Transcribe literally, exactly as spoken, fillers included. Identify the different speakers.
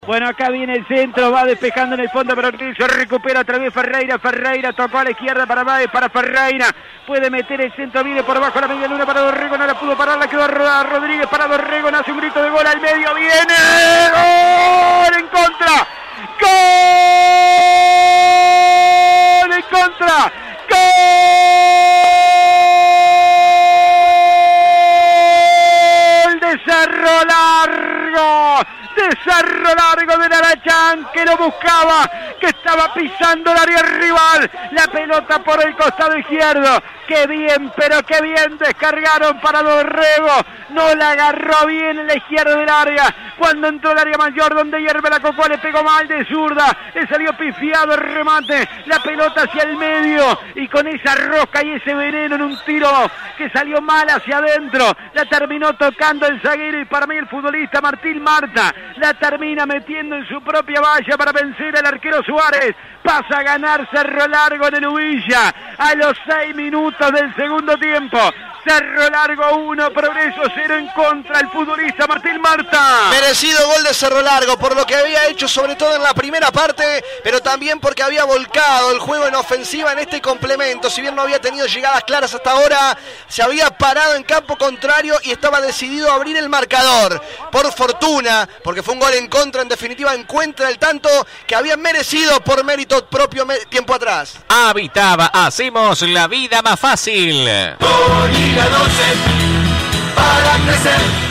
Speaker 1: Bueno, acá viene el centro, va despejando en el fondo, pero se recupera otra vez Ferreira. Ferreira tocó a la izquierda para Báez, para Ferreira. Puede meter el centro, viene por abajo la media luna para Dorrego, no la pudo parar, la quedó a Rodríguez para Dorrego, nace un grito de gol al medio, viene gol en contra. ¡Gol en contra! ¡Gol de Cerro Largo! De Cerro Largo de Narachán, que lo buscaba, que estaba pisando el área rival, la pelota por el costado izquierdo, qué bien, pero qué bien descargaron para Dorrego, no la agarró bien en la izquierda del área, cuando entró el área mayor donde hierve la Cocó, le pegó mal de zurda, le salió pifiado el remate, la pelota hacia el medio, y con esa rosca y ese veneno en un tiro que salió mal hacia adentro, la terminó tocando el zaguero, y para mí el futbolista Martín Marta, la termina metiendo en su propia valla para vencer al arquero Suárez. Pasa a ganar Cerro Largo en el Ubilla a los seis minutos del segundo tiempo. Cerro Largo uno, Progreso cero en contra el futbolista Martín Marta.
Speaker 2: Merecido gol de Cerro Largo por lo que había hecho sobre todo en la primera parte, pero también porque había volcado el juego en ofensiva en este complemento. Si bien no había tenido llegadas claras hasta ahora, se había parado en campo contrario y estaba decidido a abrir el marcador. Por fortuna, porque fue un gol en contra, en definitiva encuentra el tanto que había merecido por mérito propio tiempo atrás.
Speaker 3: Habitaba, hacemos la vida más fácil.
Speaker 4: doce para crecer.